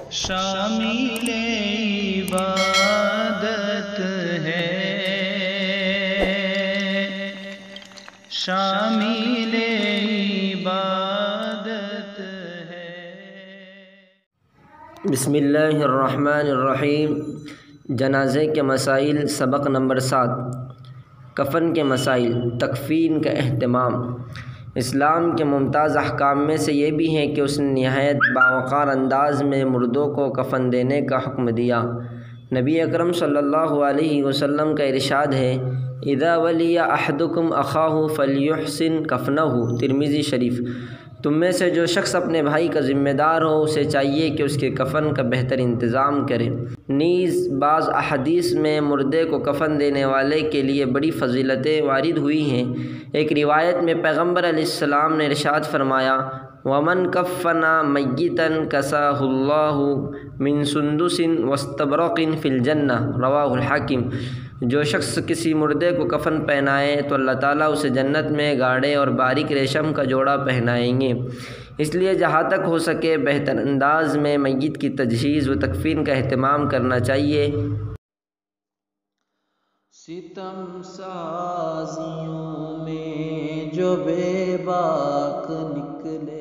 شامل عبادت ہے، شامل عبادت ہے۔ بسم اللہ الرحمن الرحیم۔ جنازے کے مسائل، سبق نمبر 7۔ کفن کے مسائل، تکفین کا اہتمام۔ اسلام کے ممتاز احکام میں سے یہ بھی ہے کہ اس نے نہایت باوقار انداز میں مردوں کو کفن دینے کا حکم دیا۔ نبی اکرم صلی اللہ علیہ وسلم کا ارشاد ہے، اذا ولی احدکم اخاہ فلیحسن کفنہ، ترمذی شریف۔ تم میں سے جو شخص اپنے بھائی کا ذمہ دار ہو، اسے چاہیے کہ اس کے کفن کا بہتر انتظام کرے۔ نیز بعض احادیث میں مردے کو کفن دینے والے کے لیے بڑی فضیلتیں وارد ہوئی ہیں۔ ایک روایت میں پیغمبر علیہ السلام نے ارشاد فرمایا، وَمَنْ كَفَّنَ مَيِّتًا كَسَاهُ اللَّهُ مِنْ سُنْدُسٍ وَاسْتَبْرَقٍ فِي الْجَنَّةِ، رواہ الحاکم۔ جو شخص کسی مردے کو کفن پہنائے تو اللہ تعالیٰ اسے جنت میں گاڑے اور باریک ریشم کا جوڑا پہنائیں گے۔ اس لیے جہاں تک ہو سکے بہتر انداز میں میت کی تجہیز و تکفین کا اہتمام کرنا چاہیے۔ ستم سازیوں میں جو بے باک نکلے،